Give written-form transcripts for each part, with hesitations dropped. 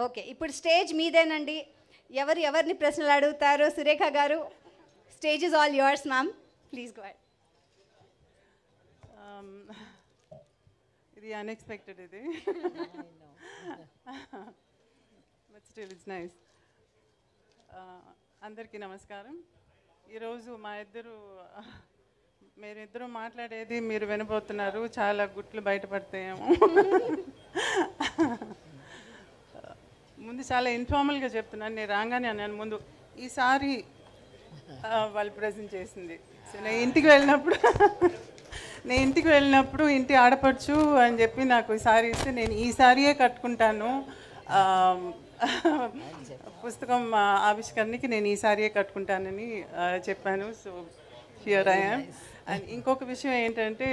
Okay, ఇప్పుడు stage మీదేనండి. ఎవరిని ప్రశ్నలు అడుగుతారు? Surekha garu, stage is all yours ma'am, please go ahead. ఇది అన్ఎక్స్పెక్టెడ్, ఇది బట్ స్టిల్ ఇట్స్ నైస్. అందరికీ నమస్కారం. ఈరోజు మీరిద్దరూ మాట్లాడేది మీరు వినబోతున్నారు. చాలా గుట్లు బయటపడతాయేమో. ముందు చాలా ఇన్ఫార్మల్గా చెప్తున్నాను. నేను రాగానే అన్నాను ముందు ఈసారి వాళ్ళు ప్రజెంట్ చేసింది. సో నేను ఇంటికి వెళ్ళినప్పుడు ఇంటి ఆడపడుచు అని చెప్పి నాకు ఈ సారీ ఇస్తే నేను ఈ సారీయే కట్టుకుంటాను, పుస్తకం ఆవిష్కరణకి నేను ఈ సారీయే కట్టుకుంటానని చెప్పాను. So here I am. And ఇంకొక విషయం ఏంటంటే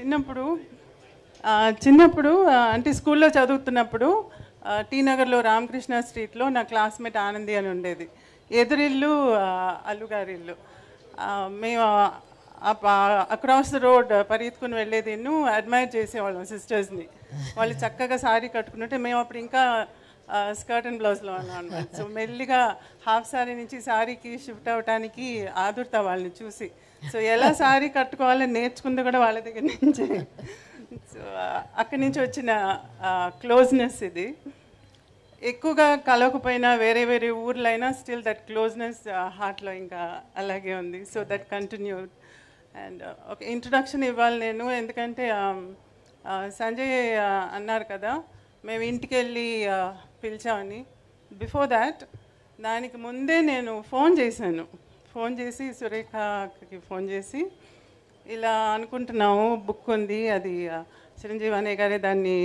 చిన్నప్పుడు అంటే స్కూల్లో చదువుతున్నప్పుడు టీ నగర్లో రామకృష్ణ స్ట్రీట్లో నా క్లాస్మేట్ ఆనంది అని ఉండేది. ఎదురిల్లు అల్లుగారి ఇల్లు. మేము అక్రాస్ ద రోడ్ పరిగెత్తుకుని వెళ్ళేది, అడ్మైర్ చేసేవాళ్ళం సిస్టర్స్ని. వాళ్ళు చక్కగా సారీ కట్టుకుంటుంటే మేము అప్పుడు ఇంకా స్కర్ట్ అండ్ బ్లౌజ్లో ఉన్నాం అనమాట. సో మెల్లిగా హాఫ్ సారీ నుంచి సారీకి షిఫ్ట్ అవ్వటానికి ఆదుర్తా వాళ్ళని చూసి. సో ఎలా సారీ కట్టుకోవాలని నేర్చుకుంది కూడా వాళ్ళ దగ్గర నుంచి. సో అక్కడి నుంచి వచ్చిన క్లోజ్నెస్ ఇది. ఎక్కువగా కలవకపోయినా వేరే ఊర్లైనా స్టిల్ దట్ క్లోజ్నెస్ హార్ట్లో ఇంకా అలాగే ఉంది. So that continued. అండ్ ఒక ఇంట్రొడక్షన్ ఇవ్వాలి నేను, ఎందుకంటే సంజయ్ అన్నారు కదా మేము ఇంటికి వెళ్ళి పిలిచామని. బిఫోర్ దానికి ముందే నేను ఫోన్ చేసి సురేఖకి ఫోన్ చేసి ఇలా అనుకుంటున్నాము, బుక్ ఉంది, అది చిరంజీవి అనే గారే దాన్ని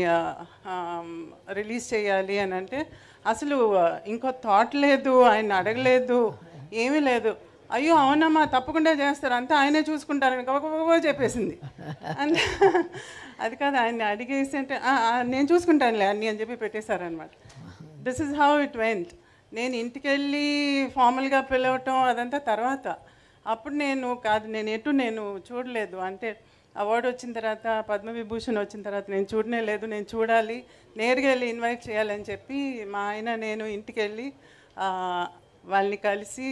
రిలీజ్ చేయాలి అని అంటే అసలు ఇంకో థాట్ లేదు, ఆయన అడగలేదు, ఏమీ లేదు. అయ్యో అవునమ్మా తప్పకుండా చేస్తారు, అంతా ఆయనే చూసుకుంటారని గబగబా చెప్పేసింది. అంటే అది కాదు, ఆయన్ని అడిగేసి అంటే నేను చూసుకుంటానులే అన్నీ అని చెప్పి పెట్టేశారనమాట. This is how it went. నేను ఇంటికి వెళ్ళి ఫార్మల్గా పిలవటం అదంతా తర్వాత. అప్పుడు నేను చూడలేదు. అంటే అవార్డు వచ్చిన తర్వాత, పద్మవిభూషణ్ వచ్చిన తర్వాత నేను చూడనే లేదు. నేను చూడాలి, నేరుగా వెళ్ళి ఇన్వైట్ చేయాలని చెప్పి మా ఆయన నేను ఇంటికి వెళ్ళి వాళ్ళని కలిసి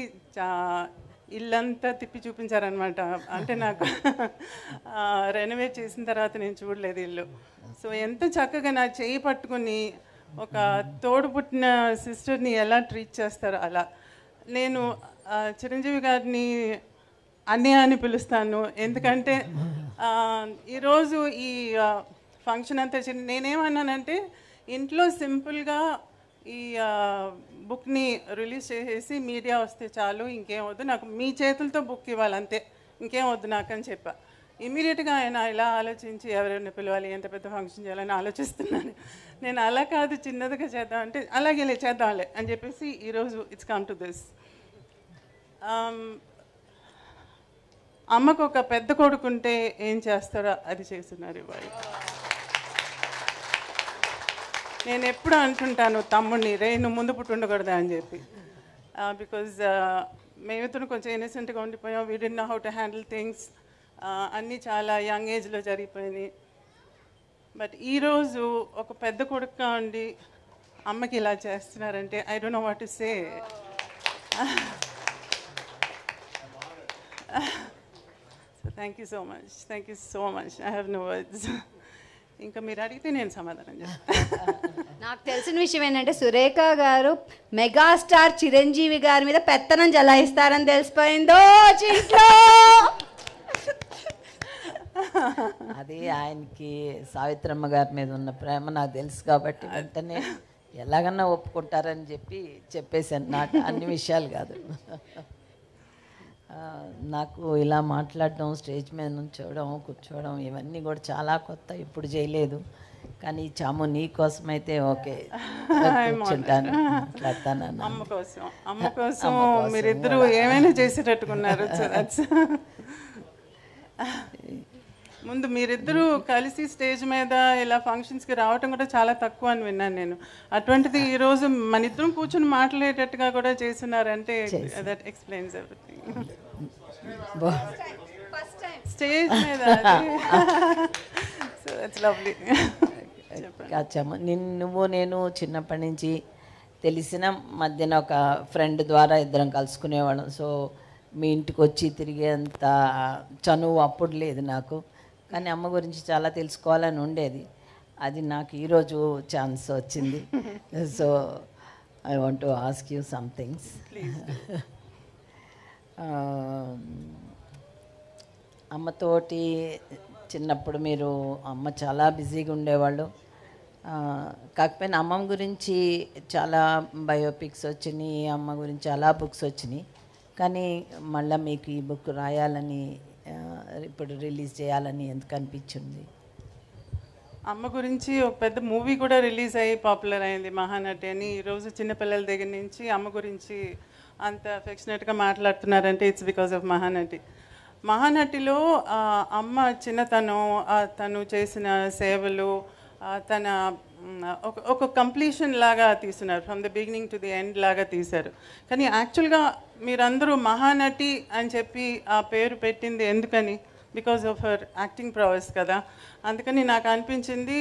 ఇల్లంతా తిప్పి చూపించారనమాట. అంటే నాకు రెనోవేట్ చేసిన తర్వాత నేను చూడలేదు ఇల్లు. సో ఎంత చక్కగా నా చేయి పట్టుకుని ఒక తోడు పుట్టిన సిస్టర్ని ఎలా ట్రీట్ చేస్తారో అలా. నేను చిరంజీవి గారిని అన్నయ్య అని పిలుస్తాను, ఎందుకంటే ఈరోజు ఈ ఫంక్షన్ అంతా నేనేమన్నానంటే ఇంట్లో సింపుల్గా ఈ బుక్ని రిలీజ్ చేసేసి మీడియా వస్తే చాలు, ఇంకేం వద్దు నాకు, మీ చేతులతో బుక్ ఇవ్వాలి అంతే, ఇంకేం వద్దు నాకు అని చెప్పా. ఇమీడియట్గా ఆయన ఇలా ఆలోచించి ఎవరైనా పిలవాలి, ఎంత పెద్ద ఫంక్షన్ చేయాలని ఆలోచిస్తున్నాను. నేను అలా కాదు, చిన్నదిగా చేద్దాం అంటే అలాగే చేద్దాంలే అని చెప్పేసి ఈరోజు ఇట్స్ కమ్ టు దిస్. అమ్మకు ఒక పెద్ద కొడుకుంటే ఏం చేస్తారో అది చేస్తున్నారు ఇవాళ. నేను ఎప్పుడు అంటుంటాను తమ్ముడిని, నువ్వు ముందు పుట్టి ఉండకూడదా అని చెప్పి. బికాజ్ మేమిద్దరు కొంచెం ఇన్నసెంట్గా ఉండిపోయాం. We did know how to handle things. అన్నీ చాలా యంగ్ ఏజ్లో జరిగిపోయినాయి. బట్ ఈరోజు ఒక పెద్ద కొడుకుగా ఉండి అమ్మకి ఇలా చేస్తున్నారంటే I don't know what to say. So thank you so much. I have no words. ఇంకా మీరు అడిగితే నేను సమాధానం చెప్తాను. నాకు తెలిసిన విషయం ఏంటంటే సురేఖ గారు మెగాస్టార్ చిరంజీవి గారి మీద పెత్తనం జలాయిస్తారని తెలిసిపోయిందో ఇంట్లో. అది ఆయనకి సావిత్రమ్మ గారి మీద ఉన్న ప్రేమ నాకు తెలుసు కాబట్టి వెంటనే ఎలాగన్నా ఒప్పుకుంటారని చెప్పేసాను. నాకు అన్ని విషయాలు కాదు, నాకు ఇలా మాట్లాడడం, స్టేజ్ మీద నుంచోవడం, కూర్చోవడం ఇవన్నీ కూడా చాలా కొత్త, ఇప్పుడు చేయలేదు. కానీ చాము నీ కోసం అయితే ఓకే కూర్చుంటాను, మాట్లాడతాను. అమ్మ కోసం మీరిద్దరూ ఏమైనా చేసేటట్టుకున్నారు. ముందు మీరిద్దరూ కలిసి స్టేజ్ మీద ఇలా ఫంక్షన్స్కి రావటం కూడా చాలా తక్కువ అని విన్నాను నేను. అటువంటిది ఈరోజు మన ఇద్దరం కూర్చొని మాట్లాడేటట్టుగా కూడా చేస్తున్నారంటే దట్ ఎక్స్ప్లెయిన్స్ ఎవ్రీథింగ్. స్టేజ్ మీద సో దట్స్ లవ్లీ. నువ్వు నేను చిన్నప్పటి నుంచి తెలిసిన మధ్యన ఒక ఫ్రెండ్ ద్వారా ఇద్దరం కలుసుకునేవాళ్ళం. సో మీ ఇంటికి వచ్చి తిరిగేంత చనువు అప్పుడు లేదు నాకు, కానీ అమ్మ గురించి చాలా తెలుసుకోవాలని ఉండేది. అది నాకు ఈరోజు ఛాన్స్ వచ్చింది. So I want to ask you some things. అమ్మతోటి చిన్నప్పుడు మీరు అమ్మ చాలా బిజీగా ఉండేవాళ్ళు. కాకపోయినా అమ్మమ్మ గురించి చాలా బయోపిక్స్ వచ్చినాయి, అమ్మ గురించి చాలా బుక్స్ వచ్చినాయి. కానీ మళ్ళీ మీకు ఈ బుక్ రాయాలని, ఇప్పుడు రిలీజ్ చేయాలని ఎందుకు అనిపించింది? అమ్మ గురించి ఒక పెద్ద మూవీ కూడా రిలీజ్ అయ్యి పాపులర్ అయింది, మహానటి అని. ఈరోజు చిన్నపిల్లల దగ్గర నుంచి అమ్మ గురించి అంత అఫెక్షనేట్గా మాట్లాడుతున్నారంటే ఇట్స్ బికాజ్ ఆఫ్ మహానటి. మహానటిలో అమ్మ చిన్నతనం, తను చేసిన సేవలు, తన ఒక కంప్లీషన్ లాగా తీస్తున్నారు, from the beginning to the end లాగా తీశారు. కానీ యాక్చువల్గా మీరందరూ మహానటి అని చెప్పి ఆ పేరు పెట్టింది ఎందుకని? Because of her acting prowess కదా. అందుకని నాకు అనిపించింది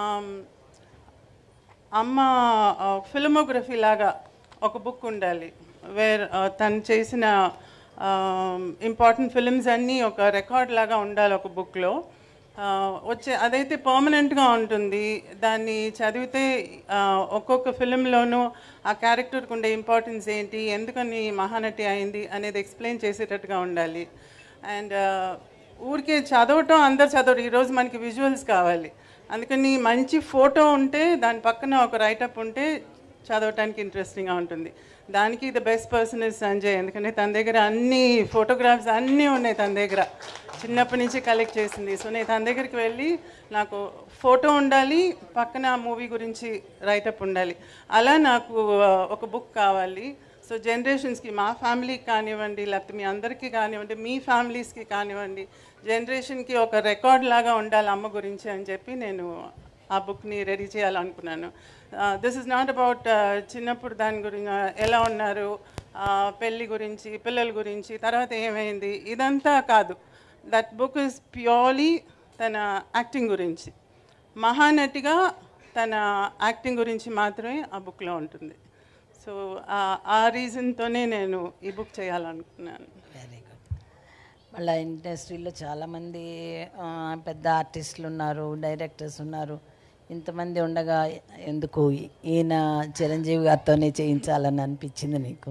అమ్మ ఫిల్మోగ్రఫీ లాగా ఒక బుక్ ఉండాలి, వేర్ తను చేసిన ఇంపార్టెంట్ ఫిల్మ్స్ అన్నీ ఒక రికార్డ్ లాగా ఉండాలి ఒక బుక్లో. అదైతే పర్మనెంట్గా ఉంటుంది. దాన్ని చదివితే ఒక్కొక్క ఫిలింలోనూ ఆ క్యారెక్టర్కి ఉండే ఇంపార్టెన్స్ ఏంటి, ఎందుకని మహానటి అయింది అనేది ఎక్స్ప్లెయిన్ చేసేటట్టుగా ఉండాలి. అండ్ ఊరికే చదవటం అందరు చదవరు, ఈరోజు మనకి విజువల్స్ కావాలి. అందుకని మంచి ఫోటో ఉంటే దాని పక్కన ఒక రైటప్ ఉంటే చదవటానికి ఇంట్రెస్టింగ్గా ఉంటుంది. దానికి the best person is Sanjay, ఎందుకంటే తన దగ్గర అన్ని ఫోటోగ్రాఫ్స్ అన్నీ ఉన్నాయి, తన దగ్గర చిన్నప్పటి నుంచి కలెక్ట్ చేసింది. సో నేను తన దగ్గరికి వెళ్ళి నాకు ఫోటో ఉండాలి, పక్కన మూవీ గురించి రైటప్ ఉండాలి, అలా నాకు ఒక బుక్ కావాలి. సో జనరేషన్స్కి, మా ఫ్యామిలీకి కానివ్వండి, లేకపోతే మీ అందరికీ కానివ్వండి, మీ ఫ్యామిలీస్కి కానివ్వండి, జనరేషన్కి ఒక రికార్డ్ లాగా ఉండాలి అమ్మ గురించి అని చెప్పి నేను ఆ బుక్ని రెడీ చేయాలనుకున్నాను. దిస్ ఇస్ నాట్ అబౌట్ చిన్నప్పుడు దాని గురించి ఎలా ఉన్నారు, పెళ్ళి గురించి, పిల్లల గురించి, తర్వాత ఏమైంది, ఇదంతా కాదు. దట్ బుక్ ఇస్ ప్యూర్లీ తన యాక్టింగ్ గురించి, మహానటిగా తన యాక్టింగ్ గురించి మాత్రమే ఆ బుక్లో ఉంటుంది. సో ఆ రీజన్తోనే నేను ఈ బుక్ చేయాలనుకున్నాను. Very good. మళ్ళీ ఇండస్ట్రీలో చాలామంది పెద్ద ఆర్టిస్టులు ఉన్నారు, డైరెక్టర్స్ ఉన్నారు. ఇంతమంది ఉండగా ఎందుకు ఈయన చిరంజీవి గారితోనే చేయించాలని అనిపించింది నీకు?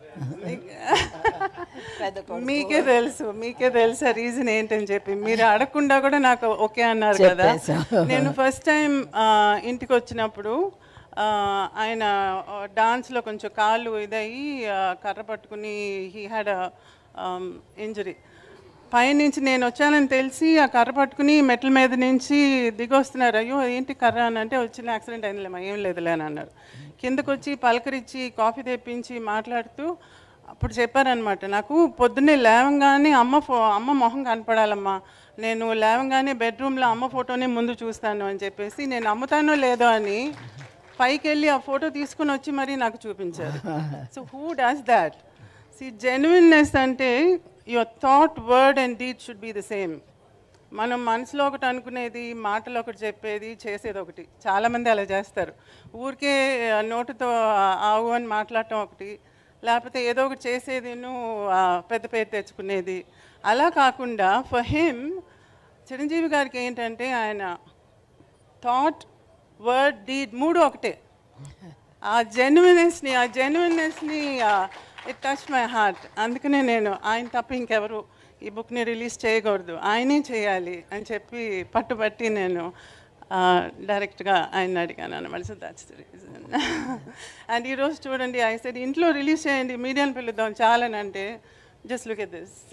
మీకే తెలుసు రీజన్ ఏంటని చెప్పి. మీరు అడగకుండా కూడా నాకు ఓకే అన్నారు కదా. నేను ఫస్ట్ టైం ఇంటికి వచ్చినప్పుడు ఆయన డాన్స్లో కొంచెం కాళ్ళు ఇదయ్యి కర్ర పట్టుకుని హీ హ్యాడ్ ఇంజరీ. పైనుంచి నేను వచ్చానని తెలిసి ఆ కర్ర పట్టుకుని మెట్ల మీద నుంచి దిగొస్తున్నారు. అయ్యో ఏంటి కర్ర అని అంటే, వచ్చిన యాక్సిడెంట్ అయిందిలేమా, ఏం లేదులే అని అన్నారు. కిందకు వచ్చి పలకరించి కాఫీ తెప్పించి మాట్లాడుతూ అప్పుడు చెప్పారనమాట, నాకు పొద్దున్నే లేవంగానే అమ్మ మొహం కనపడాలమ్మా, నేను లేవంగానే బెడ్రూమ్లో అమ్మ ఫోటోనే ముందు చూస్తాను అని చెప్పేసి, నేను అమ్ముతానో లేదో అని పైకి వెళ్ళి ఆ ఫోటో తీసుకుని వచ్చి మరీ నాకు చూపించారు. So who does that? See genuineness అంటే your thought, word and deed should be the same. మనం మనసులో ఒకటి అనుకునేది, మాటలు ఒకటి చెప్పేది, చేసేది ఒకటి. చాలామంది అలా చేస్తారు. ఊరికే నోటుతో ఆవు అని మాట్లాడటం ఒకటి, లేకపోతే ఏదో ఒకటి చేసేది పెద్ద పేరు తెచ్చుకునేది. అలా కాకుండా ఫర్ హిమ్, చిరంజీవి గారికి ఏంటంటే ఆయన థాట్, వర్డ్, డీడ్ మూడు ఒకటే. ఆ జెన్యున్నెస్ని ఇట్ టచ్ మై హార్ట్. అందుకనే నేను ఆయన తప్ప ఇంకెవరు ఈ బుక్ని రిలీజ్ చేయకూడదు, ఆయనే చేయాలి అని చెప్పి పట్టుబట్టి నేను డైరెక్ట్గా ఆయన అడిగాను అనమాట. So that's the reason. And ఈరోజు చూడండి, ఐ సెడ్ ఇంట్లో రిలీజ్ చేయండి, మీడియాని పిలుద్దాం చాలని అంటే, జస్ట్ లుక్ ఎట్ దిస్.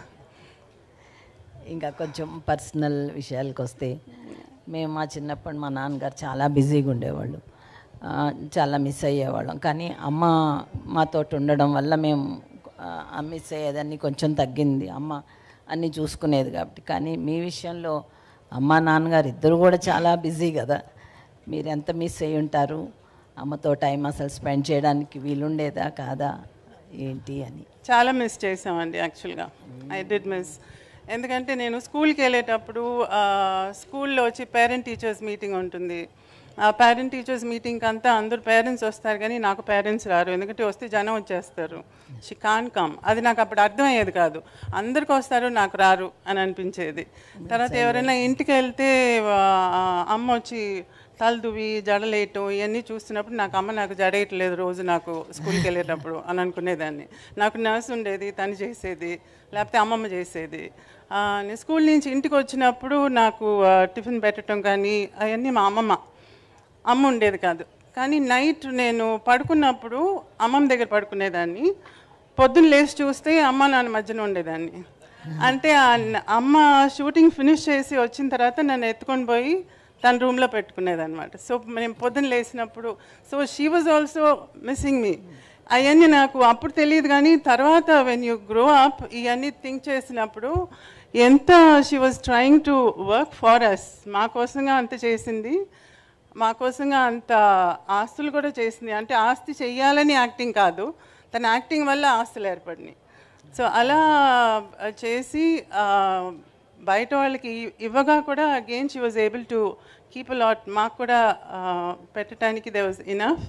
ఇంకా కొంచెం పర్సనల్ విషయాలకు వస్తే, మేము మా చిన్నప్పుడు మా నాన్నగారు చాలా బిజీగా ఉండేవాళ్ళు, చాలా మిస్ అయ్యేవాళ్ళం. కానీ అమ్మ మాతో ఉండడం వల్ల మేము మిస్ అయ్యేదాన్ని కొంచెం తగ్గింది. అమ్మ అన్నీ చూసుకునేది కాబట్టి. కానీ మీ విషయంలో అమ్మ నాన్నగారు ఇద్దరు కూడా చాలా బిజీ కదా, మీరు ఎంత మిస్ అయ్యి ఉంటారు? అమ్మతో టైం అసలు స్పెండ్ చేయడానికి వీలుండేదా కాదా ఏంటి అని? చాలా మిస్ చేసామండి యాక్చువల్గా. I did miss. ఎందుకంటే నేను స్కూల్కి వెళ్ళేటప్పుడు స్కూల్లో వచ్చి పేరెంట్ టీచర్స్ మీటింగ్ ఉంటుంది. పేరెంట్ టీచర్స్ మీటింగ్కి అంతా అందరు పేరెంట్స్ వస్తారు కానీ నాకు పేరెంట్స్ రారు, ఎందుకంటే వస్తే జనం వచ్చేస్తారు. She can come. అది నాకు అప్పుడు అర్థమయ్యేది కాదు. అందరికి వస్తారు, నాకు రారు అని అనిపించేది. తర్వాత ఎవరైనా ఇంటికి వెళ్తే అమ్మ వచ్చి తలదువి జడలేయటం ఇవన్నీ చూస్తున్నప్పుడు నాకు జడేయట్లేదు రోజు నాకు స్కూల్కి వెళ్ళేటప్పుడు అని అనుకునేదాన్ని. నాకు నర్స్ ఉండేది, తను చేసేది, లేకపోతే అమ్మమ్మ చేసేది. నేను స్కూల్ నుంచి ఇంటికి వచ్చినప్పుడు నాకు టిఫిన్ పెట్టడం కానీ అవన్నీ మా అమ్మ ఉండేది కాదు. కానీ నైట్ నేను పడుకున్నప్పుడు అమ్మమ్మ దగ్గర పడుకునేదాన్ని. పొద్దున్న లేచి చూస్తే అమ్మ నాన్న మధ్యన ఉండేదాన్ని. అంటే అమ్మ షూటింగ్ ఫినిష్ చేసి వచ్చిన తర్వాత నన్ను ఎత్తుకొని పోయి తన రూమ్లో పెట్టుకునేదన్నమాట. సో నేను పొద్దున్న లేచినప్పుడు so she was also missing me. అవన్నీ నాకు అప్పుడు తెలియదు, కానీ తర్వాత వెన్ యూ గ్రో అప్ ఇవన్నీ థింక్ చేసినప్పుడు ఎంత she was trying to work for us. మా కోసంగా అంత చేసింది, మా కోసంగా అంత ఆస్తులు కూడా చేసింది. అంటే ఆస్తి చెయ్యాలని యాక్టింగ్ కాదు, తన యాక్టింగ్ వల్ల ఆస్తులు ఏర్పడినాయి. సో అలా చేసి బయట వాళ్ళకి ఇవ్వగా కూడా again she was able to keep a lot. మాకు కూడా పెట్టడానికి they was enough.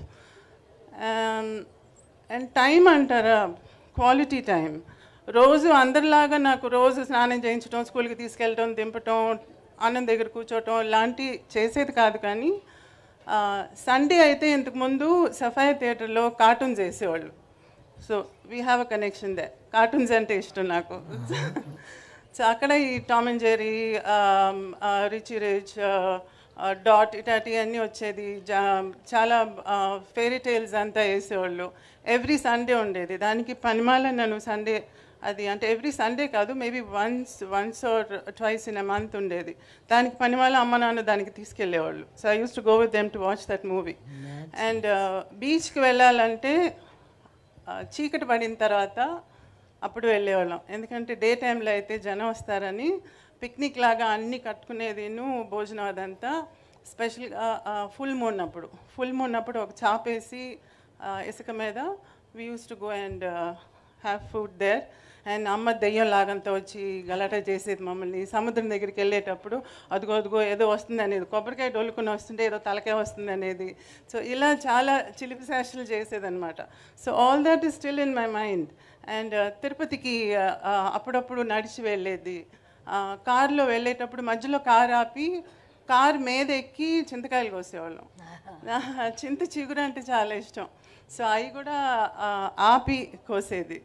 And time అంటారా, క్వాలిటీ టైం. రోజు అందరిలాగా నాకు రోజు స్నానం చేయించడం, స్కూల్కి తీసుకెళ్ళటం, దింపటం, అన్నం దగ్గర కూర్చోవటం లాంటి చేసేది కాదు. కానీ సండే అయితే ఇంతకుముందు సఫాయా థియేటర్లో కార్టూన్స్ వేసేవాళ్ళు. So we have a connection there. Cartoons అంటే ఇష్టం నాకు. సో అక్కడ ఈ Tom and Jerry, Richie Rich, డాట్ ఇటాటివన్నీ వచ్చేది. చాలా ఫెయిరీ టైల్స్ అంతా వేసేవాళ్ళు. ఎవ్రీ సండే ఉండేది. దానికి పనిమాల నన్ను సండే, అది అంటే ఎవ్రీ సండే కాదు, maybe once or twice in a month ఉండేది. దానికి పనిమాల అమ్మ నాన్న దానికి తీసుకెళ్ళేవాళ్ళు. So I use to go with them to watch that movie. And బీచ్కి వెళ్ళాలంటే చీకటి పడిన తర్వాత అప్పుడు వెళ్ళేవాళ్ళం. ఎందుకంటే డే టైంలో అయితే జనం వస్తారని పిక్నిక్ లాగా అన్నీ కట్టుకునేది, భోజనం అదంతా. స్పెషల్గా ఫుల్ మూన్ అప్పుడు ఒక చాపేసి ఇసుక మీద we use to go and have food there. And అమ్మ దెయ్యం లాగంతా వచ్చి గలాటా చేసేది మమ్మల్ని. సముద్రం దగ్గరికి వెళ్ళేటప్పుడు అదిగో ఏదో వస్తుంది అనేది, కొబ్బరికాయ డొల్లుకుని వస్తుంటే ఏదో తలకాయ వస్తుంది అనేది. సో ఇలా చాలా చిలిపి శాస్త్రాలు చేసేదన్నమాట. So all that is still in my mind. And తిరుపతికి అప్పుడప్పుడు నడిచి వెళ్ళేది. కారులో వెళ్ళేటప్పుడు మధ్యలో కారు ఆపి కారు మీద ఎక్కి చింతకాయలు కోసేవాళ్ళం. చింత చిగురు అంటే చాలా ఇష్టం. సో అవి కూడా ఆపి కోసేది.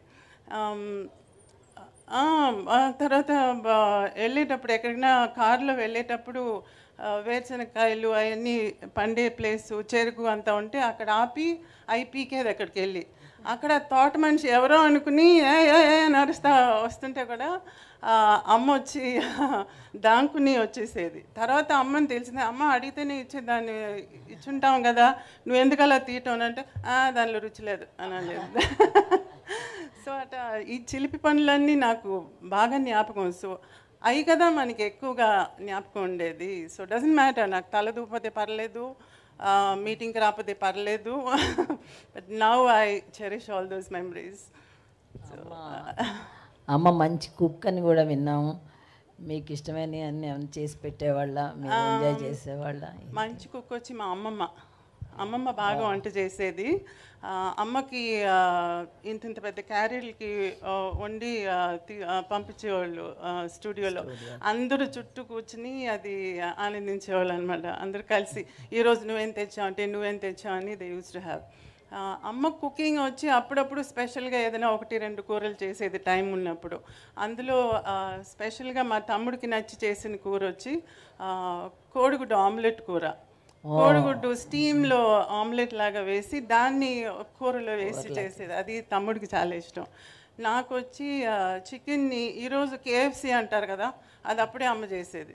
తర్వాత వెళ్ళేటప్పుడు ఎక్కడికైనా కారులో వెళ్ళేటప్పుడు వేరుశనగకాయలు అవన్నీ పండే ప్లేసు, చెరుకు అంతా ఉంటే అక్కడ ఆపి అవి పీకేది. అక్కడికి వెళ్ళి అక్కడ తోట మనిషి ఎవరో అనుకుని నడుస్తా వస్తుంటే కూడా అమ్మ వచ్చి దాంకుని వచ్చేసేది. తర్వాత అమ్మని తెలిసింది, అమ్మ అడిగితేనే ఇచ్చేదాన్ని, ఇచ్చుంటాం కదా, నువ్వు ఎందుకు అలా తీయటం అంటే దానిలో రుచి లేదు అని అనేది. సో అట ఈ చిలిపి పనులన్నీ నాకు బాగా జ్ఞాపకం. సో అవి కదా మనకి ఎక్కువగా జ్ఞాపకం ఉండేది. సో డజంట్ మ్యాటర్, నాకు తల దూపోతే పర్లేదు, మీటింగ్కి రాకపోతే పర్లేదు, but now I cherish all those memories. అమ్మ మంచి కుక్ అని కూడా విన్నాము. మీకు ఇష్టమైన అన్ని చేసి పెట్టేవాళ్ళ, మీరు ఎంజాయ్ చేసేవాళ్ళ? మంచి కుక్ వచ్చి మా అమ్మమ్మ బాగా వంట చేసేది. అమ్మకి ఇంత పెద్ద క్యారీలకి వండి పంపించేవాళ్ళు స్టూడియోలో. అందరూ చుట్టూ కూర్చుని అది ఆనందించేవాళ్ళు అనమాట. అందరూ కలిసి ఈరోజు నువ్వేం తెచ్చావు అంటే నువ్వేం తెచ్చావు అని దే యూస్ టు హ్యావ్. అమ్మ కుకింగ్ వచ్చి అప్పుడప్పుడు స్పెషల్గా ఏదైనా 1-2 కూరలు చేసేది టైం ఉన్నప్పుడు. అందులో స్పెషల్గా మా తమ్ముడికి నచ్చి చేసిన కూర వచ్చి కోడిగుడ్డు ఆమ్లెట్ కూర. కోడిగుడ్డు స్టీమ్లో ఆమ్లెట్ లాగా వేసి దాన్ని కూరలో వేసి చేసేది. అది తమ్ముడికి చాలా ఇష్టం. నాకు వచ్చి చికెన్ని ఈరోజు KFC అంటారు కదా, అది అప్పుడే అమ్మ చేసేది.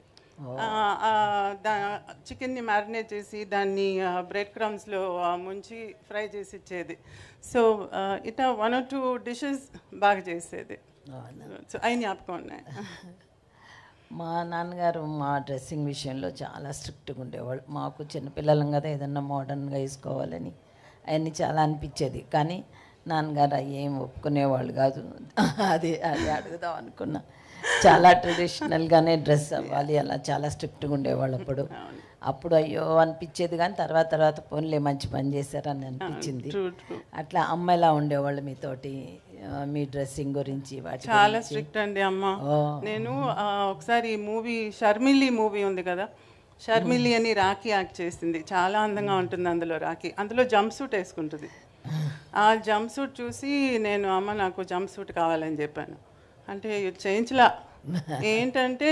చికెన్ని మ్యారినేట్ చేసి దాన్ని బ్రెడ్ క్రమ్స్లో ముంచి ఫ్రై చేసి ఇచ్చేది. సో ఇట్లా 1 or 2 డిషెస్ బాగా చేసేది. సో అవి జ్ఞాపకం ఉన్నాయి. మా నాన్నగారు మా డ్రెస్సింగ్ విషయంలో చాలా స్ట్రిక్ట్గా ఉండేవాళ్ళు. మాకు చిన్నపిల్లలం కదా, ఏదన్నా మోడర్న్గా వేసుకోవాలని అవన్నీ చాలా అనిపించేది. కానీ నాన్నగారు అవి ఏం ఒప్పుకునేవాళ్ళు కాదు. అది అడుగుదాం అనుకున్నా. చాలా ట్రెడిషనల్గానే డ్రెస్ అవ్వాలి, అలా చాలా స్ట్రిక్ట్గా ఉండేవాళ్ళు అప్పుడు. అప్పుడు అయ్యో అనిపించేది, కానీ తర్వాత తర్వాత పోన్లే మంచి పని చేశారని అనిపించింది. అట్లా అమ్మ ఎలా ఉండేవాళ్ళు మీతోటి, మీ డ్రెస్సింగ్ గురించి వాటి చాలా స్ట్రిక్ట్ అండి అమ్మ. నేను ఒకసారి మూవీ షర్మిలి మూవీ ఉంది కదా, షర్మిలి అని రాఖీ యాక్ట్ చేసింది, చాలా అందంగా ఉంటుంది అందులో రాఖీ. అందులో జంప్ సూట్ వేసుకుంటుంది. ఆ జంప్ సూట్ చూసి నేను అమ్మ నాకు జంప్ సూట్ కావాలని చెప్పాను. అంటే చేయించలా. ఏంటంటే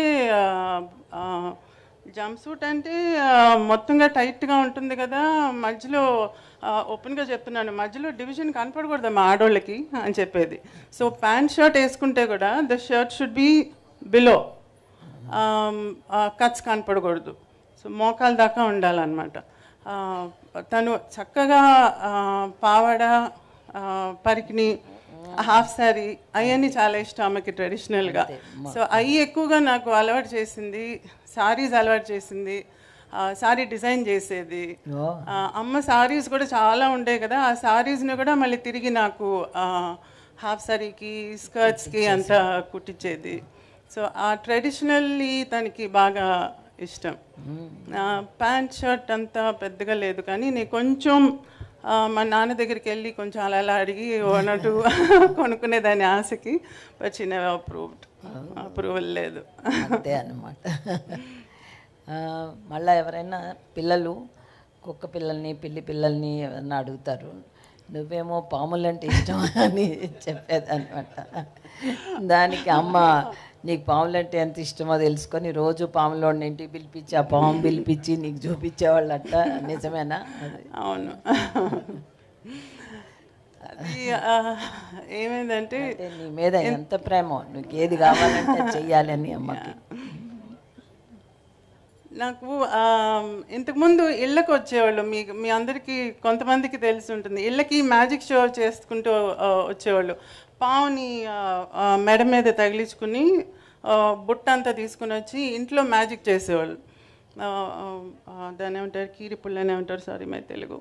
జంప్ సూట్ అంటే మొత్తంగా టైట్గా ఉంటుంది కదా, మధ్యలో ఓపెన్గా చెప్తున్నాను, మధ్యలో డివిజన్ కనపడకూడదు మా ఆడోళ్ళకి అని చెప్పేది. సో ప్యాంట్ షర్ట్ వేసుకుంటే కూడా the shirt should be below, cuts కనపడకూడదు. సో మోకాల దాకా ఉండాలన్నమాట. తను చక్కగా పావడ, పరికిని, హాఫ్ శారీ అవన్నీ చాలా ఇష్టం అమ్మకి ట్రెడిషనల్గా. సో అవి ఎక్కువగా నాకు అలవాటు చేసింది. సారీస్ అలవాటు చేసింది, సారీ డిజైన్ చేసేది. అమ్మ సారీస్ కూడా చాలా ఉండే కదా, ఆ సారీస్ని కూడా మళ్ళీ తిరిగి నాకు హాఫ్ శారీకి, స్కర్ట్స్కి అంతా కుట్టించేది. సో ఆ ట్రెడిషనల్లీ తనకి బాగా ఇష్టం. ప్యాంట్ షర్ట్ అంతా పెద్దగా లేదు, కానీ నేను కొంచెం మా నాన్న దగ్గరికి వెళ్ళి కొంచెం అలా అడిగి అన్నట్టు కొనుక్కునేదాన్ని ఆశకి. వచ్చిన అప్రూవల్ లేదు. అంతే అన్నమాట. మళ్ళీ ఎవరైనా పిల్లలు కుక్క పిల్లల్ని, పిల్లి పిల్లల్ని ఎవరన్నా అడుగుతారు, నువ్వేమో పాములంటే ఇష్టం అని చెప్పేదన్నమాట. దానికి అమ్మ నీకు పాములంటే ఎంత ఇష్టమో తెలుసుకొని రోజు పాములోని ఇంటికి పిలిపించి ఆ పాము పిలిపించి నీకు చూపించేవాళ్ళట. నిజమేనా? అవును. అది ఏమైందంటే నీ మీద ఎంత ప్రేమో, నీకు ఏది కావాలంటే చెయ్యాలని అమ్మకి. నాకు ఇంతకుముందు ఇళ్ళకి వచ్చేవాళ్ళు, మీ అందరికీ కొంతమందికి తెలిసి ఉంటుంది, ఇళ్ళకి మ్యాజిక్ షో చేసుకుంటూ వచ్చేవాళ్ళు. పావుని మెడ మీద తగిలించుకుని బుట్ట అంతా తీసుకుని వచ్చి ఇంట్లో మ్యాజిక్ చేసేవాళ్ళు. దాన్ని ఏమంటారు, కీరిపుళ్ళని ఏమంటారు, సారీ మై తెలుగు,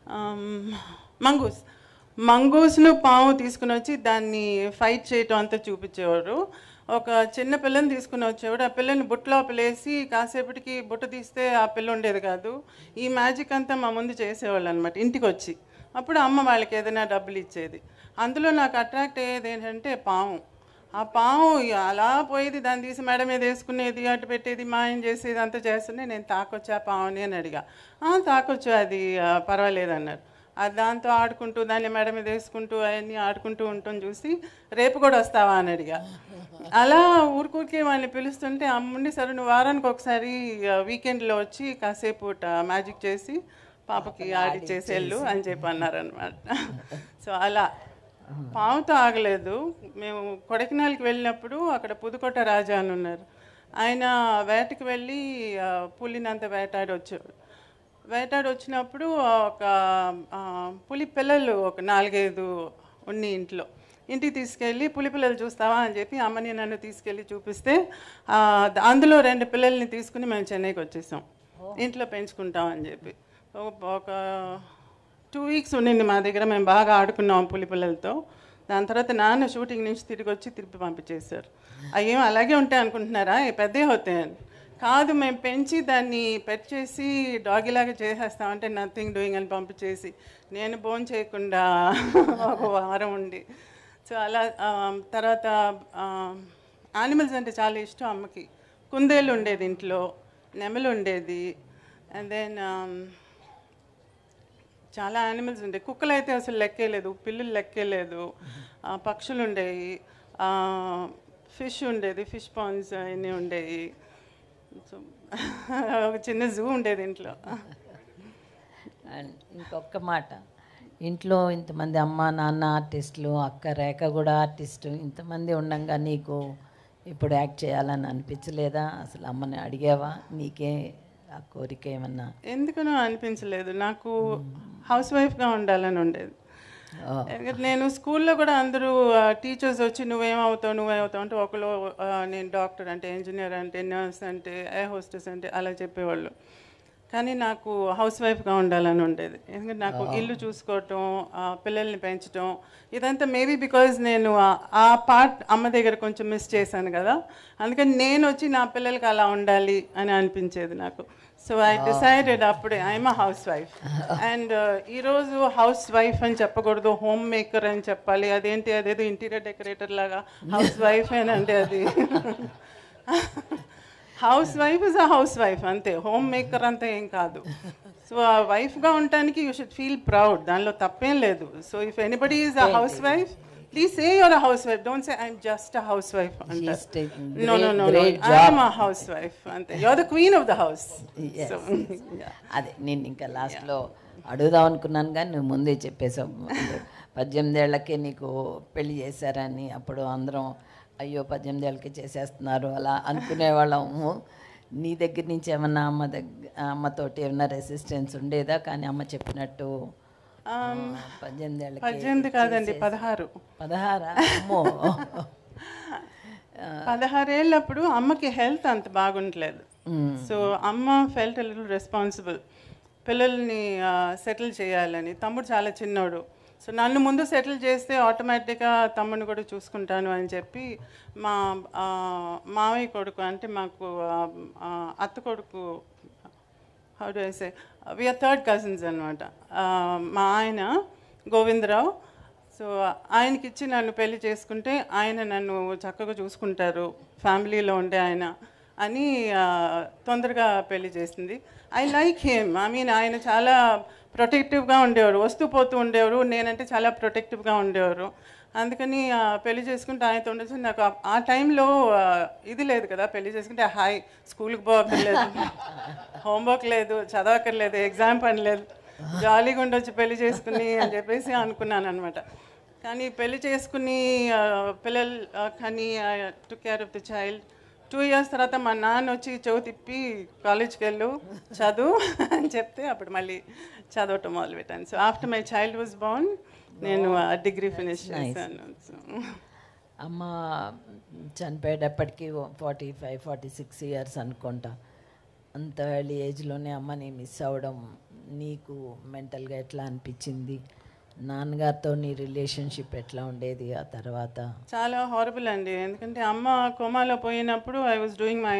మంగూస్ను పాము తీసుకుని వచ్చి దాన్ని ఫైట్ చేయటం అంతా చూపించేవారు. ఒక చిన్న పిల్లని తీసుకుని వచ్చేవాడు, ఆ పిల్లని బుట్టలో పిలేసి కాసేపటికి బుట్ట తీస్తే ఆ పిల్ల ఉండేది కాదు. ఈ మ్యాజిక్ అంతా మా ముందు చేసేవాళ్ళు అనమాట ఇంటికి వచ్చి. అప్పుడు అమ్మ వాళ్ళకి ఏదైనా డబ్బులు ఇచ్చేది. అందులో నాకు అట్రాక్ట్ అయ్యేది ఏంటంటే పాము. ఆ పాము అలా పోయేది, దాన్ని తీసి మేడ మీద వేసుకునేది, అటు పెట్టేది, మాయం చేసేది, అంతా చేస్తుంటే నేను తాకొచ్చా పావుని అని అడిగా. తాకొచ్చు, అది పర్వాలేదు అన్నారు. అది దాంతో ఆడుకుంటూ దాన్ని మేడ మీద వేసుకుంటూ అవన్నీ ఆడుకుంటూ ఉంటాం చూసి రేపు కూడా వస్తావా అని అడిగా. అలా ఊరికే వాళ్ళని పిలుస్తుంటే అమ్ముండి సరే నువ్వు వారానికి ఒకసారి వీకెండ్లో వచ్చి కాసేపు మ్యాజిక్ చేసి పాపకి ఆడిచ్చేసేళ్ళు అని చెప్పి అన్నారనమాట. సో అలా పాముతో ఆగలేదు. మేము కొడైకెనాల్కి వెళ్ళినప్పుడు అక్కడ పుదుకోట రాజా అని ఉన్నారు. ఆయన వేటకి వెళ్ళి పులినంత వేటాడి వచ్చేవాడు. వేటాడి వచ్చినప్పుడు ఒక పులి పిల్లలు ఒక 4-5 ఉన్ని ఇంటికి తీసుకెళ్ళి పులి పిల్లలు చూస్తావా అని చెప్పి అమ్మని నన్ను తీసుకెళ్ళి చూపిస్తే అందులో 2 పిల్లల్ని తీసుకుని మేము చెన్నైకి వచ్చేసాం, ఇంట్లో పెంచుకుంటామని చెప్పి. ఒక 2 వీక్స్ ఉండింది మా దగ్గర. మేము బాగా ఆడుకున్నాం పులి పిల్లలతో. దాని తర్వాత నాన్న షూటింగ్ నుంచి తిరిగి వచ్చి తిరిగి పంపించేశారు. అయ్యేం అలాగే ఉంటాయి అనుకుంటున్నారా, పెద్దవి అవుతాయని. కాదు, మేము పెంచి దాన్ని పెట్ చేసి డాగిలాగా చేసేస్తామంటే నథింగ్ డూయింగ్ అని పంపించేసి నేను భోజనం చేయకుండా ఒక వారం ఉండి. సో అలా తర్వాత యానిమల్స్ అంటే చాలా ఇష్టం అమ్మకి. కుందేలు ఉండేది ఇంట్లో, నెమలు ఉండేది, అండ్ దెన్ చాలా యానిమల్స్ ఉండేవి. కుక్కలు అయితే అసలు లెక్కేలేదు, పిల్లులు లెక్కేలేదు, పక్షులు ఉండేవి, ఫిష్ ఉండేది, ఫిష్ పాండ్స్ అన్నీ ఉండేవి. సో ఒక చిన్న జూ ఉండేది ఇంట్లో. అండ్ ఇంకొక మాట, ఇంట్లో ఇంతమంది అమ్మ నాన్న ఆర్టిస్టులు, అక్క రేఖ కూడా ఆర్టిస్టు, ఇంతమంది ఉండగా నీకు ఇప్పుడు యాక్ట్ చేయాలని అనిపించలేదా? అసలు అమ్మని అడిగావా? నీకే ఆ కోరిక ఏమన్నా? ఎందుకనో అనిపించలేదు. నాకు హౌస్ వైఫ్గా ఉండాలని ఉండేది. నేను స్కూల్లో కూడా అందరూ టీచర్స్ వచ్చి నువ్వేమవుతావు అంటే ఒకరు నేను డాక్టర్ అంటే, ఇంజనీర్ అంటే, నర్స్ అంటే, ఎయిర్ హోస్టెస్ అంటే అలా చెప్పేవాళ్ళు. కానీ నాకు హౌస్ వైఫ్గా ఉండాలని ఉండేది. ఎందుకంటే నాకు ఇల్లు చూసుకోవటం, పిల్లల్ని పెంచడం ఇదంతా మేబీ బికాజ్ నేను ఆ పార్ట్ అమ్మ దగ్గర కొంచెం మిస్ చేశాను కదా, అందుకని నేను వచ్చి నా పిల్లలకి అలా ఉండాలి అని అనిపించేది నాకు. సో ఐ డిసైడెడ్ అప్పుడే I'm a housewife. And ఈరోజు హౌస్ వైఫ్ అని చెప్పకూడదు, హోమ్ మేకర్ అని చెప్పాలి. అదేంటి, అదేదో ఇంటీరియర్ డెకరేటర్ లాగా హౌస్ వైఫ్ అంటే అది housewife is a housewife అంతే, హోమ్ మేకర్ అంతా ఏం కాదు. సో ఆ వైఫ్గా ఉండటానికి యూ షుడ్ ఫీల్ ప్రౌడ్, దానిలో తప్పేం లేదు. So if anybody is a housewife, please say you're a housewife. Don't say I'm just a housewife. She's taking no. great job. I'm a housewife. You're the queen of the house. Yes. So, అదే నేను ఇంకా లాస్ట్లో అడుగుదాం అనుకున్నాను కానీ నువ్వు ముందే చెప్పేసావు. 18 ఏళ్ళకే నీకు పెళ్లి చేశారని. అప్పుడు అందరం అయ్యో 18 ఏళ్ళకే చేసేస్తున్నారు అలా అనుకునేవాళ్ళము. నీ దగ్గర నుంచి ఏమన్నా అమ్మతోటి ఏమన్నా రెసిస్టెన్స్ ఉండేదా? కానీ అమ్మ చెప్పినట్టు 18 కాదండి, 16. 16 ఏళ్ళప్పుడు అమ్మకి హెల్త్ అంత బాగుండలేదు. సో అమ్మ ఫెల్ట్ ఎ లిటిల్ రెస్పాన్సిబుల్, పిల్లల్ని సెటిల్ చేయాలని. తమ్ముడు చాలా చిన్నోడు. సో నన్ను ముందు సెటిల్ చేస్తే ఆటోమేటిక్గా తమ్ముడిని కూడా చూసుకుంటాను అని చెప్పి మా మావయ్య కొడుకు, అంటే మాకు అత్త కొడుకు, how do I say, we are third cousins అనమాట, మా ఆయన గోవిందరావు. సో ఆయనకి ఇచ్చి నన్ను పెళ్లి చేసుకుంటే ఆయన nanu చక్కగా చూసుకుంటారు, ఫ్యామిలీలో ఉండే ఆయన అని తొందరగా పెళ్లి చేసింది. I like him. I mean ఆయన చాలా ప్రొటెక్టివ్గా ఉండేవారు, వస్తూ పోతూ ఉండేవారు. నేనంటే చాలా ప్రొటెక్టివ్గా ఉండేవారు. అందుకని పెళ్లి చేసుకుంటే ఆయనతో ఉండొచ్చు. నాకు ఆ టైంలో ఇది లేదు కదా, పెళ్లి చేసుకుంటే హాయ్ స్కూల్కి పోవక్కర్లేదు, హోంవర్క్ లేదు, చదవక్కర్లేదు, ఎగ్జామ్ పని లేదు, జాలీగా ఉండొచ్చు పెళ్లి చేసుకుని అని చెప్పేసి అనుకున్నాను అనమాట. కానీ పెళ్లి చేసుకుని పిల్లలు కానీ took care of the child. 2 years తర్వాత మా నాన్న వచ్చి చెవు తిప్పి కాలేజ్కి వెళ్ళు చదువు అని చెప్తే అప్పుడు మళ్ళీ చదవటం మొదలుపెట్టాను. So after my child was born నేను డిగ్రీ ఫినిష్ చేశాను. అమ్మ చనిపోయేటప్పటికి 45-46 years అనుకుంటా. అంత ఎర్లీ ఏజ్లోనే అమ్మని మిస్ అవ్వడం నీకు మెంటల్గా ఎట్లా అనిపించింది? నాన్నగారితో నీ రిలేషన్షిప్ ఎట్లా ఉండేది ఆ తర్వాత? చాలా హారబుల్ అండి. ఎందుకంటే అమ్మ కోమాలో పోయినప్పుడు I was doing my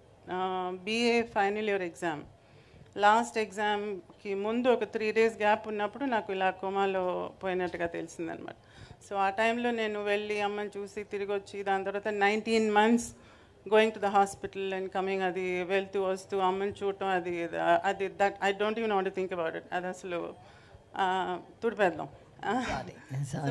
BA final year exam. Last ఎగ్జామ్కి ముందు ఒక 3 days గ్యాప్ ఉన్నప్పుడు నాకు ఇలా కోమాలో పోయినట్టుగా తెలిసిందనమాట. సో ఆ టైంలో నేను వెళ్ళి అమ్మని చూసి తిరిగి వచ్చి దాని తర్వాత 19 months going to the hospital and coming, అది వెళ్తూ వస్తూ అమ్మని చూడటం, అది that I don't even want to think about it. అది అసలు తుడిపేద్దాం. సో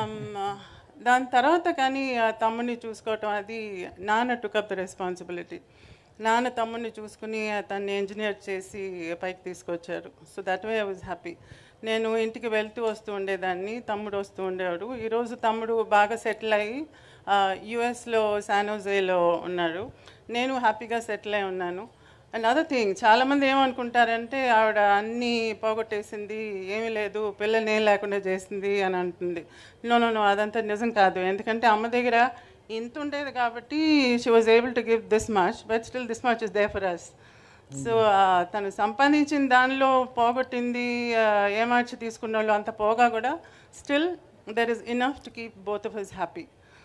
దాని తర్వాత కానీ తమ్ముడిని చూసుకోవటం, అది నాన్న టుక్ అప్ ద రెస్పాన్సిబిలిటీ. నాన్న తమ్ముడిని చూసుకుని తన్ని ఇంజనీర్ చేసి పైకి తీసుకొచ్చారు. So that way I was happy. నేను ఇంటికి వెళ్తూ వస్తూ ఉండేదాన్ని, తమ్ముడు వస్తూ ఉండేవాడు. ఈరోజు తమ్ముడు బాగా సెటిల్ అయ్యి యుఎస్లో శానోజేలో ఉన్నాడు, నేను హ్యాపీగా సెటిల్ అయి ఉన్నాను. అండ్ అదర్ థింగ్, చాలామంది ఏమనుకుంటారంటే ఆవిడ అన్నీ పోగొట్టేసింది, ఏమీ లేదు, పిల్లల్ని ఏం లేకుండా చేసింది అని అంటుంది. నో, అదంతా నిజం కాదు. ఎందుకంటే అమ్మ దగ్గర ఇంత ఉండేది కాబట్టి she was able to give this much, but still this much is there for us. So తను సంపాదించిన దానిలో పోగొట్టింది, ఏమార్చి తీసుకున్న వాళ్ళు అంత పోగా కూడా still there is enough to keep both of us happy.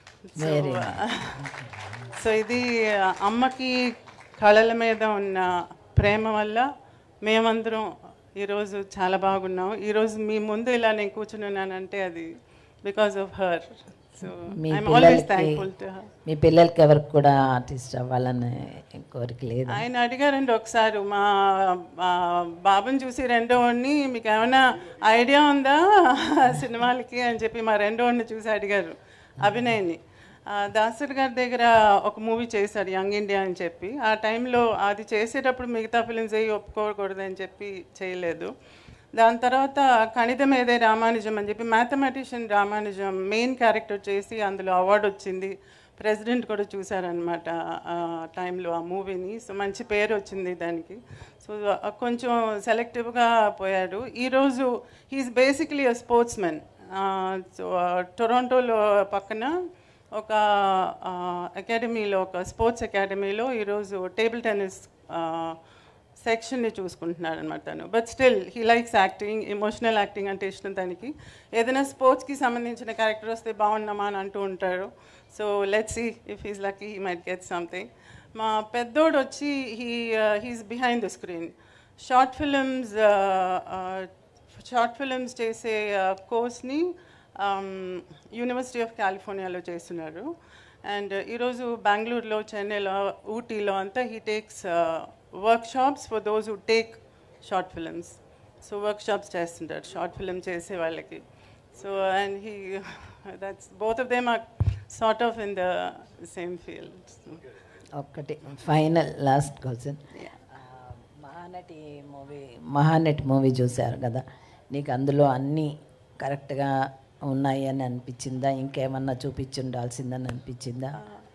So ఇది అమ్మకి కళల మీద ఉన్న ప్రేమ వల్ల మేమందరం ఈరోజు చాలా బాగున్నాం. ఈరోజు మీ ముందు ఇలా నేను కూర్చుని ఉన్నానంటే అది because of her. So I'm always thankful to her. మీ పిల్లలకి ఎవరికి కూడా ఆర్టిస్ట్ అవ్వాలని కోరిక లేదు? ఆయన అడిగారండి ఒకసారి, మా బాబుని చూసి రెండో వాడిని, మీకు ఏమైనా ఐడియా ఉందా సినిమాలకి అని చెప్పి మా రెండో వాడిని చూసి అడిగారు, అభినయ్ని. దాసరి గారి దగ్గర ఒక మూవీ చేశాడు యంగ్ ఇండియా అని చెప్పి. ఆ టైంలో అది చేసేటప్పుడు మిగతా ఫిలిమ్స్ అయ్యి ఒప్పుకోకూడదని చెప్పి చేయలేదు. దాని తర్వాత కణితం ఏదే రామానుజం అని చెప్పి మ్యాథమెటిషియన్ రామానుజం మెయిన్ క్యారెక్టర్ చేసి అందులో అవార్డు వచ్చింది. ప్రెసిడెంట్ కూడా చూశారనమాట ఆ టైంలో ఆ మూవీని. సో మంచి పేరు వచ్చింది దానికి. సో కొంచెం సెలెక్టివ్గా పోయాడు. ఈరోజు he is basically a sports men. So టొరంటోలో పక్కన ఒక అకాడమీలో, ఒక స్పోర్ట్స్ అకాడమీలో ఈరోజు టేబుల్ టెన్నిస్ సెక్షన్ని చూసుకుంటున్నాడు అనమాట తను. But still he likes acting, emotional acting అంటే ఇష్టం తనకి. ఏదైనా స్పోర్ట్స్కి సంబంధించిన క్యారెక్టర్ వస్తే బాగున్నామా అని అంటూ ఉంటాడు. So let's see if he's lucky he might get something. మా పెద్దోడు వచ్చి he's behind the screen. Short films చేసే కోర్స్ని యూనివర్సిటీ ఆఫ్ కాలిఫోర్నియాలో చేస్తున్నారు. అండ్ ఈరోజు బెంగళూరులో, చెన్నైలో, ఊటీలో అంతా he takes workshops for those who take short films. So workshops చేస్తుంటారు షార్ట్ ఫిలిం చేసే వాళ్ళకి. So and that's both of them are sort of in the same field. ఒక్కటి final last question. Mahanati movie చూశారు కదా, నీకు అందులో అన్నీ కరెక్ట్గా ఉన్నాయి అని అనిపించిందా? ఇంకేమన్నా చూపించుండాల్సిందని అనిపించిందా?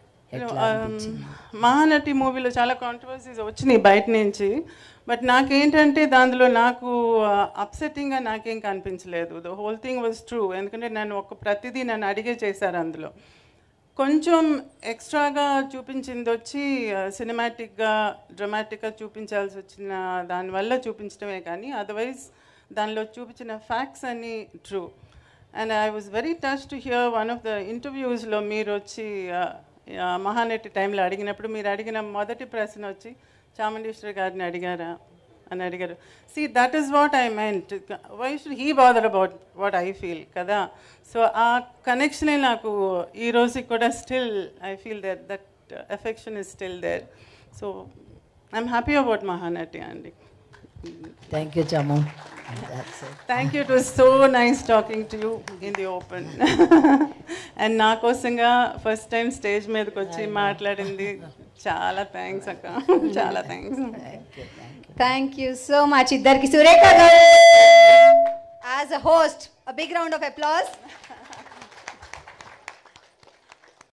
మహానటి మూవీలో చాలా కాంట్రవర్సీస్ వచ్చినాయి బయట నుంచి. బట్ నాకేంటంటే దానిలో నాకు అప్సెట్టింగ్గా నాకేం కనిపించలేదు. The whole thing was true. ఎందుకంటే ప్రతిదీ నన్ను అడిగే చేశారు. అందులో కొంచెం ఎక్స్ట్రాగా చూపించింది వచ్చి సినిమాటిక్గా, డ్రమాటిక్గా చూపించాల్సి వచ్చిన దానివల్ల చూపించడమే, కానీ అదర్వైజ్ దానిలో చూపించిన ఫ్యాక్ట్స్ అన్నీ true. And I was very touch to hear one of the ఇంటర్వ్యూస్లో మీరు వచ్చి మహానటి టైంలో అడిగినప్పుడు మీరు అడిగిన మొదటి ప్రశ్న వచ్చి చాముండేశ్వరి గారిని అడిగారా అని అడిగారు. See that is what I meant. Why should he bother about what I feel కదా. సో ఆ కనెక్షనే నాకు ఈ రోజుకి కూడా still I feel that affection is still there. So I'm happy about Mahanati అండి. థ్యాంక్ యూ చాము. Thank you. It was so nice talking to you in the open. And నా కోసంగా ఫస్ట్ టైం స్టేజ్ మీదకి వచ్చి మాట్లాడింది చాలా థ్యాంక్స్ అక్క, చాలా thanks. Thank you so much ఇద్దరికి. Surekha garu as a host, a big round of applause.